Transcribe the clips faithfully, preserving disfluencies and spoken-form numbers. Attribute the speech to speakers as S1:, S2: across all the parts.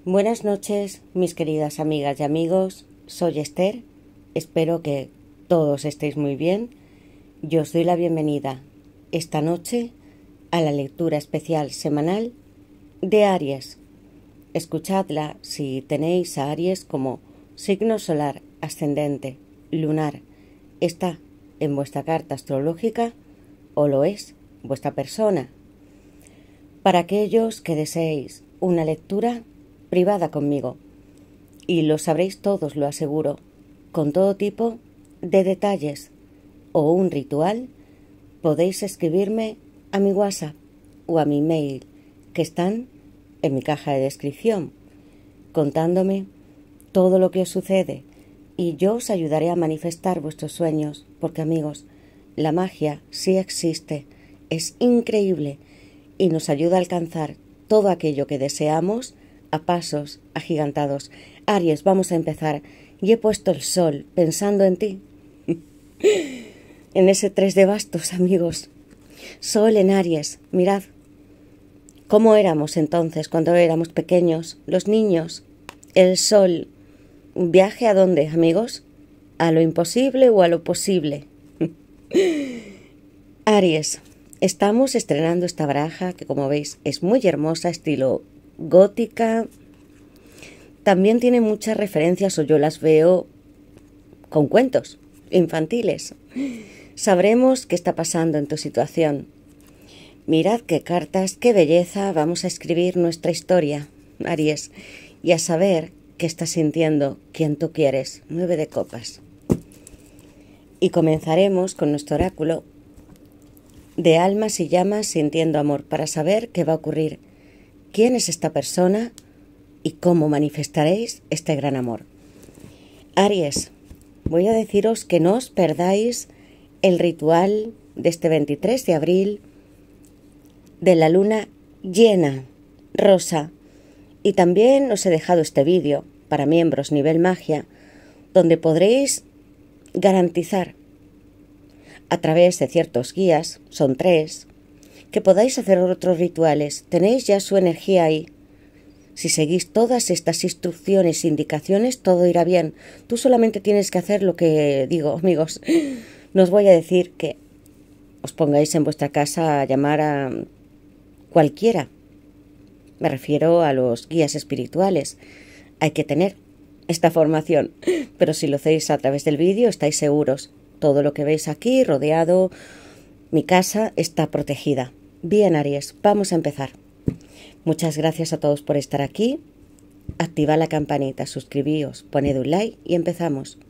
S1: Buenas noches, mis queridas amigas y amigos. Soy Esther. Espero que todos estéis muy bien. Yo os doy la bienvenida esta noche a la lectura especial semanal de Aries. Escuchadla si tenéis a Aries como signo solar, ascendente, lunar. Está en vuestra carta astrológica o lo es vuestra persona. Para aquellos que deseéis una lectura privada conmigo, y lo sabréis todos, lo aseguro, con todo tipo de detalles o un ritual, podéis escribirme a mi WhatsApp o a mi mail, que están en mi caja de descripción, contándome todo lo que os sucede, y yo os ayudaré a manifestar vuestros sueños, porque amigos, la magia sí existe, es increíble, y nos ayuda a alcanzar todo aquello que deseamos a pasos agigantados. Aries, vamos a empezar. Y he puesto el sol pensando en ti. En ese tres de bastos, amigos. Sol en Aries. Mirad cómo éramos entonces cuando éramos pequeños, los niños. El sol. ¿Un viaje a dónde, amigos? ¿A lo imposible o a lo posible? Aries, estamos estrenando esta baraja que, como veis, es muy hermosa, estilo gótica. También tiene muchas referencias, o yo las veo, con cuentos infantiles. Sabremos qué está pasando en tu situación. Mirad qué cartas, qué belleza. Vamos a escribir nuestra historia, Aries, y a saber qué estás sintiendo, quién tú quieres. Nueve de copas. Y comenzaremos con nuestro oráculo de almas y llamas sintiendo amor, para saber qué va a ocurrir, quién es esta persona y cómo manifestaréis este gran amor. Aries, voy a deciros que no os perdáis el ritual de este veintitrés de abril de la luna llena, rosa. Y también os he dejado este vídeo para miembros nivel magia, donde podréis garantizar a través de ciertos guías, son tres, que podáis hacer otros rituales. Tenéis ya su energía ahí. Si seguís todas estas instrucciones e indicaciones, todo irá bien. Tú solamente tienes que hacer lo que digo, amigos. No os voy a decir que os pongáis en vuestra casa a llamar a cualquiera. Me refiero a los guías espirituales. Hay que tener esta formación. Pero si lo hacéis a través del vídeo, estáis seguros. Todo lo que veis aquí, rodeado, mi casa está protegida. Bien, Aries, vamos a empezar. Muchas gracias a todos por estar aquí. Activad la campanita, suscribíos, poned un like y empezamos.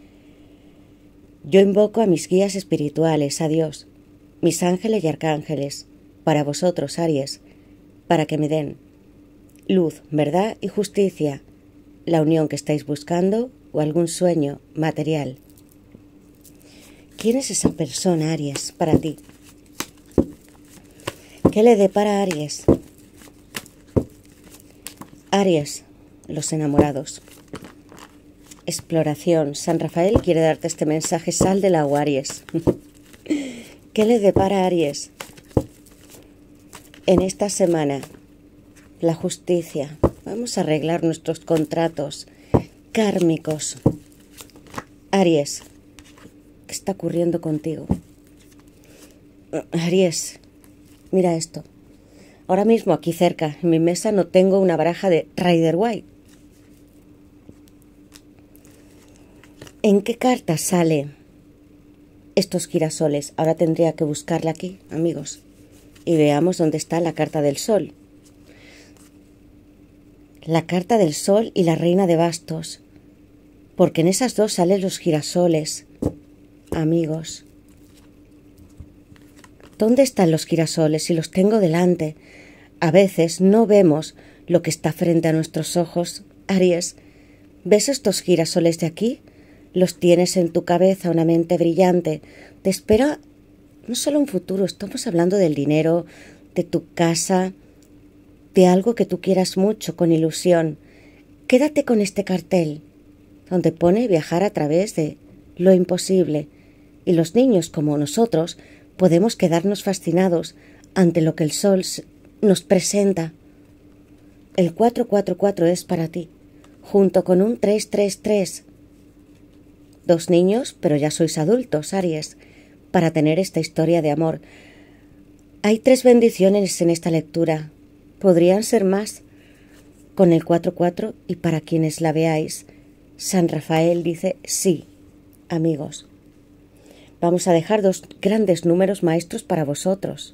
S1: Yo invoco a mis guías espirituales, a Dios, mis ángeles y arcángeles, para vosotros, Aries, para que me den luz, verdad y justicia, la unión que estáis buscando o algún sueño material. ¿Quién es esa persona, Aries, para ti? ¿Qué le depara a Aries? Aries, los enamorados. Exploración. San Rafael quiere darte este mensaje. Sal del agua, Aries. ¿Qué le depara a Aries en esta semana? La justicia. Vamos a arreglar nuestros contratos kármicos. Aries, ¿qué está ocurriendo contigo? Aries, mira esto. Ahora mismo aquí cerca, en mi mesa, no tengo una baraja de Rider-Waite. ¿En qué carta sale estos girasoles? Ahora tendría que buscarla aquí, amigos. Y veamos dónde está la carta del sol. La carta del sol y la reina de bastos. Porque en esas dos salen los girasoles, amigos. ¿Dónde están los girasoles? Si los tengo delante. A veces no vemos lo que está frente a nuestros ojos. Aries, ¿ves estos girasoles de aquí? Los tienes en tu cabeza, una mente brillante. Te espera no solo un futuro, estamos hablando del dinero, de tu casa, de algo que tú quieras mucho, con ilusión. Quédate con este cartel, donde pone viajar a través de lo imposible. Y los niños, como nosotros, podemos quedarnos fascinados ante lo que el sol nos presenta. El cuatro cuatro cuatro es para ti, junto con un tres tres tres. Dos niños, pero ya sois adultos, Aries, para tener esta historia de amor. Hay tres bendiciones en esta lectura. Podrían ser más. Con el cuatro cuatro, y para quienes la veáis, San Rafael dice sí, amigos. Vamos a dejar dos grandes números maestros para vosotros.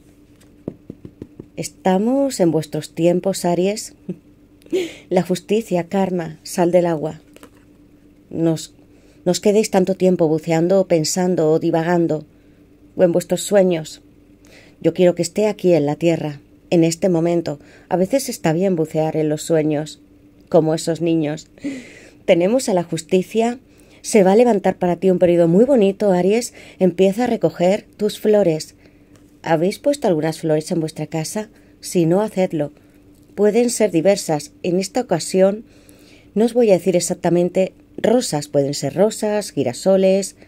S1: Estamos en vuestros tiempos, Aries. La justicia, karma, sal del agua. Nos, no os quedéis tanto tiempo buceando o pensando o divagando, o en vuestros sueños. Yo quiero que esté aquí en la tierra, en este momento. A veces está bien bucear en los sueños, como esos niños. Tenemos a la justicia. Se va a levantar para ti un periodo muy bonito, Aries. Empieza a recoger tus flores. ¿Habéis puesto algunas flores en vuestra casa? Si no, hacedlo. Pueden ser diversas. En esta ocasión no os voy a decir exactamente rosas. Pueden ser rosas, girasoles,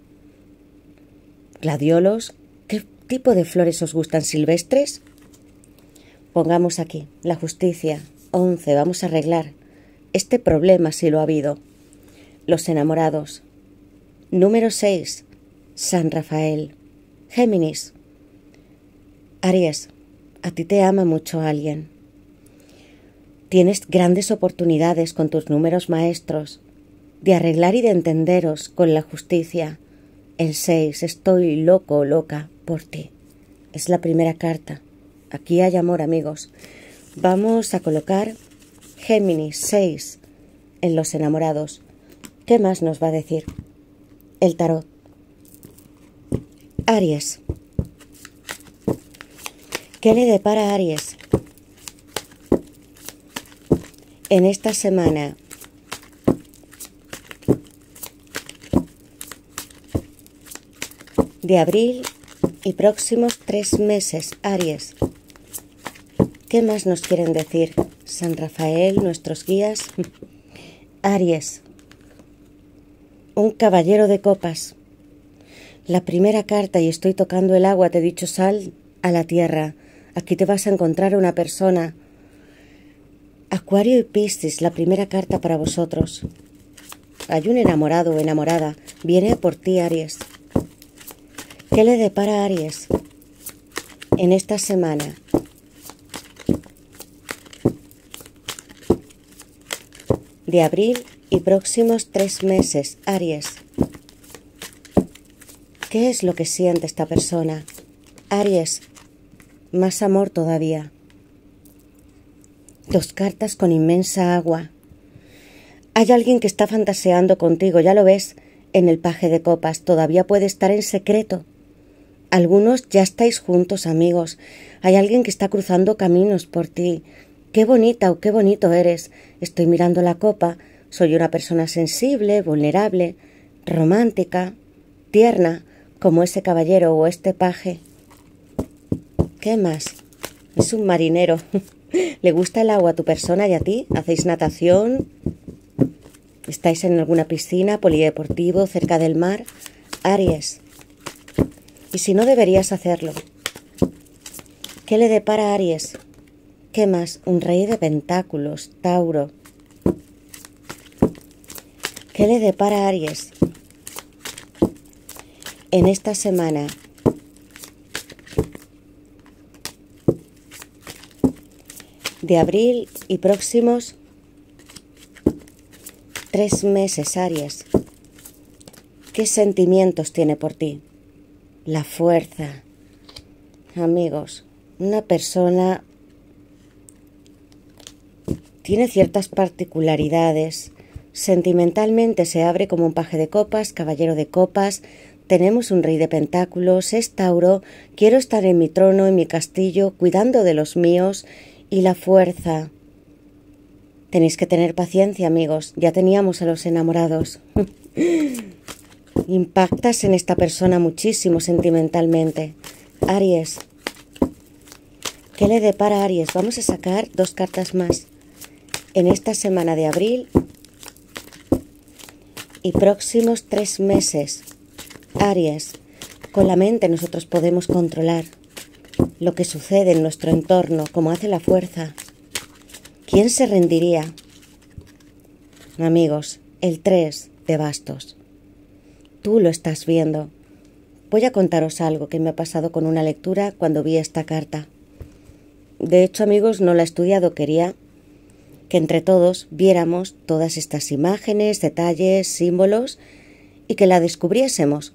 S1: gladiolos. ¿Qué tipo de flores os gustan? ¿Silvestres? Pongamos aquí la justicia. once. Vamos a arreglar este problema si lo ha habido. Los enamorados. Número seis. San Rafael. Géminis. Aries, a ti te ama mucho alguien. Tienes grandes oportunidades con tus números maestros de arreglar y de entenderos con la justicia. El seis. Estoy loco o loca por ti. Es la primera carta. Aquí hay amor, amigos. Vamos a colocar Géminis seis en los enamorados. ¿Qué más nos va a decir el tarot? Aries. ¿Qué le depara a Aries en esta semana? De abril y próximos tres meses, Aries. ¿Qué más nos quieren decir? San Rafael, nuestros guías. Aries. Un caballero de copas. La primera carta, y estoy tocando el agua, te he dicho sal a la tierra. Aquí te vas a encontrar una persona. Acuario y Piscis, la primera carta para vosotros. Hay un enamorado o enamorada. Viene a por ti, Aries. ¿Qué le depara a Aries en esta semana? De abril y próximos tres meses, Aries. ¿Qué es lo que siente esta persona? Aries, más amor todavía. Dos cartas con inmensa agua. Hay alguien que está fantaseando contigo, ya lo ves, en el paje de copas. Todavía puede estar en secreto. Algunos ya estáis juntos, amigos. Hay alguien que está cruzando caminos por ti. Qué bonita o qué bonito eres. Estoy mirando la copa. Soy una persona sensible, vulnerable, romántica, tierna, como ese caballero o este paje. ¿Qué más? Es un marinero. ¿Le gusta el agua a tu persona y a ti? ¿Hacéis natación? ¿Estáis en alguna piscina, polideportivo, cerca del mar? Aries. Y si no, deberías hacerlo. ¿Qué le depara a Aries? ¿Qué más? Un rey de pentáculos, Tauro. ¿Qué le depara a Aries en esta semana? De abril y próximos tres meses, Aries. ¿Qué sentimientos tiene por ti? La fuerza. Amigos, una persona tiene ciertas particularidades. Sentimentalmente se abre como un paje de copas, caballero de copas. Tenemos un rey de pentáculos, es Tauro. Quiero estar en mi trono, en mi castillo, cuidando de los míos. Y la fuerza. Tenéis que tener paciencia, amigos. Ya teníamos a los enamorados. Impactas en esta persona muchísimo sentimentalmente. Aries. ¿Qué le depara a Aries? Vamos a sacar dos cartas más. En esta semana de abril y próximos tres meses. Aries. Con la mente nosotros podemos controlar lo que sucede en nuestro entorno, como hace la fuerza. ¿Quién se rendiría? Amigos, el tres de bastos. Tú lo estás viendo. Voy a contaros algo que me ha pasado con una lectura cuando vi esta carta. De hecho, amigos, no la he estudiado, quería que entre todos viéramos todas estas imágenes, detalles, símbolos y que la descubriésemos.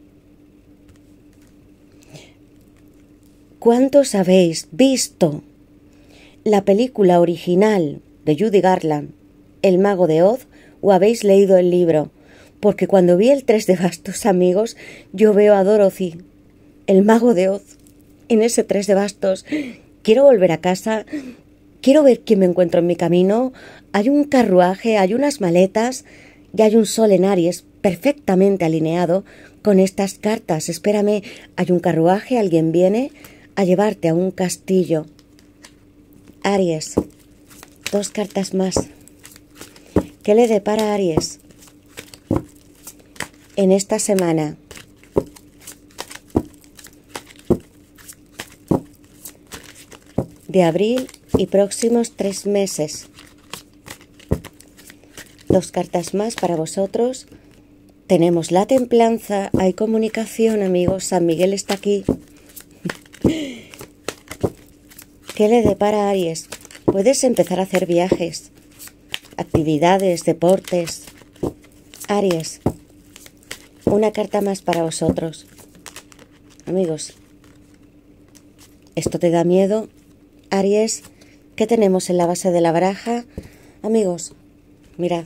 S1: ¿Cuántos habéis visto la película original de Judy Garland, El Mago de Oz, o habéis leído el libro? Porque cuando vi el tres de bastos, amigos, yo veo a Dorothy, el Mago de Oz, en ese tres de bastos. Quiero volver a casa, quiero ver quién me encuentro en mi camino. Hay un carruaje, hay unas maletas y hay un sol en Aries perfectamente alineado con estas cartas. Espérame, hay un carruaje, alguien viene a llevarte a un castillo. Aries, dos cartas más. ¿Qué le depara a Aries en esta semana? De abril y próximos tres meses. Dos cartas más para vosotros. Tenemos la templanza, hay comunicación, amigos. San Miguel está aquí. ¿Qué le depara a Aries? Puedes empezar a hacer viajes, actividades, deportes. Aries, una carta más para vosotros. Amigos, ¿esto te da miedo? Aries, ¿qué tenemos en la base de la baraja? Amigos, mirad.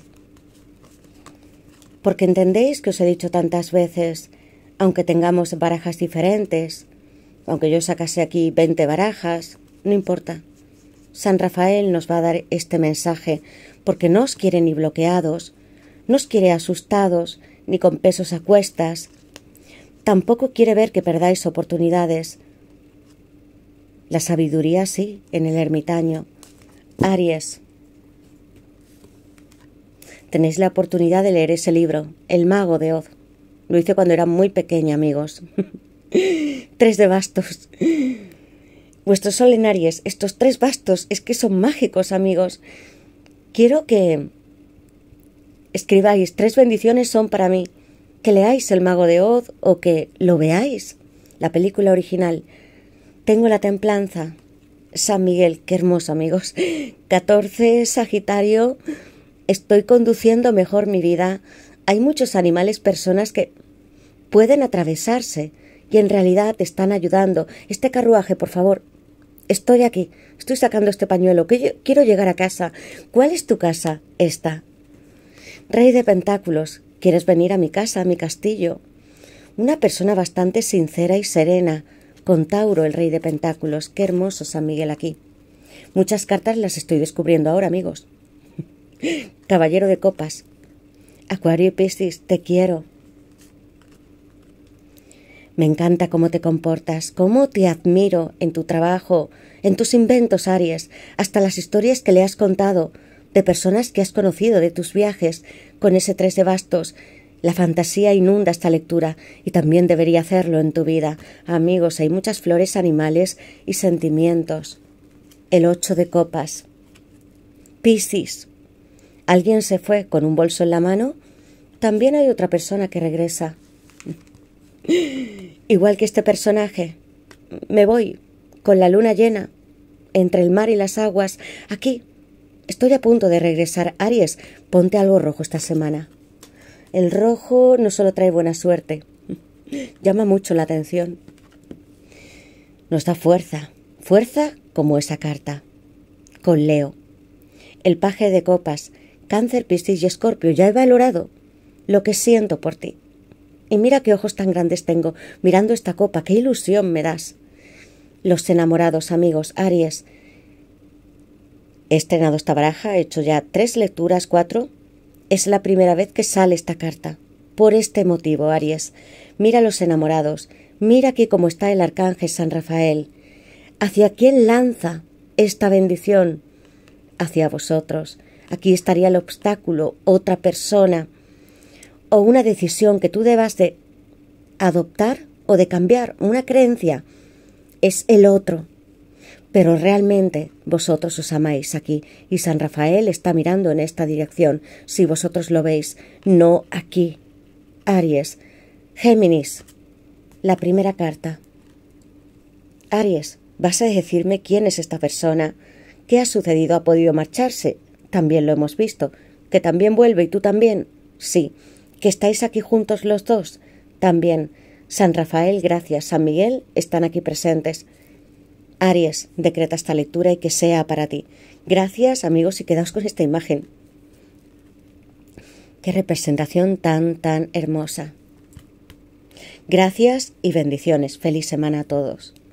S1: Porque entendéis que os he dicho tantas veces, aunque tengamos barajas diferentes, aunque yo sacase aquí veinte barajas, no importa. San Rafael nos va a dar este mensaje porque no os quiere ni bloqueados, no os quiere asustados ni con pesos a cuestas. Tampoco quiere ver que perdáis oportunidades. La sabiduría sí, en el ermitaño. Aries, tenéis la oportunidad de leer ese libro, El Mago de Oz. Lo hice cuando era muy pequeña, amigos. Tres de bastos. Vuestro sol en Aries, estos tres bastos, es que son mágicos, amigos. Quiero que escribáis, tres bendiciones son para mí. Que leáis El Mago de Oz o que lo veáis, la película original. Tengo la templanza. San Miguel, qué hermoso, amigos. catorce, Sagitario. Estoy conduciendo mejor mi vida. Hay muchos animales, personas que pueden atravesarse y en realidad te están ayudando. Este carruaje, por favor. Estoy aquí. Estoy sacando este pañuelo. Que yo quiero llegar a casa. ¿Cuál es tu casa? Esta. Rey de Pentáculos. ¿Quieres venir a mi casa, a mi castillo? Una persona bastante sincera y serena. Con Tauro, el Rey de Pentáculos. Qué hermoso San Miguel aquí. Muchas cartas las estoy descubriendo ahora, amigos. Caballero de Copas. Acuario y Piscis, te quiero. Me encanta cómo te comportas, cómo te admiro en tu trabajo, en tus inventos, Aries, hasta las historias que le has contado, de personas que has conocido, de tus viajes, con ese tres de bastos. La fantasía inunda esta lectura y también debería hacerlo en tu vida. Amigos, hay muchas flores, animales y sentimientos. El ocho de copas. Piscis. ¿Alguien se fue con un bolso en la mano? También hay otra persona que regresa. Igual que este personaje. Me voy con la luna llena entre el mar y las aguas. Aquí estoy a punto de regresar. Aries, ponte algo rojo esta semana. El rojo no solo trae buena suerte, llama mucho la atención. Nos da fuerza, fuerza como esa carta. Con Leo, el paje de copas, Cáncer, Piscis y Escorpio. Ya he valorado lo que siento por ti. Y mira qué ojos tan grandes tengo, mirando esta copa, qué ilusión me das. Los enamorados, amigos, Aries. He estrenado esta baraja, he hecho ya tres lecturas, cuatro. Es la primera vez que sale esta carta. Por este motivo, Aries, mira los enamorados, mira aquí cómo está el arcángel San Rafael. ¿Hacia quién lanza esta bendición? Hacia vosotros. Aquí estaría el obstáculo, otra persona, o una decisión que tú debas de adoptar o de cambiar, una creencia. Es el otro. pero realmente vosotros os amáis aquí y San Rafael está mirando en esta dirección, si vosotros lo veis, no aquí. Aries, Géminis, la primera carta. Aries, ¿vas a decirme quién es esta persona? ¿Qué ha sucedido? ¿Ha podido marcharse? También lo hemos visto. ¿Que también vuelve y tú también? Sí. ¿Que estáis aquí juntos los dos? También. San Rafael, gracias. San Miguel están aquí presentes. Aries, decreta esta lectura y que sea para ti. Gracias, amigos, y quedaos con esta imagen. Qué representación tan, tan hermosa. Gracias y bendiciones. Feliz semana a todos.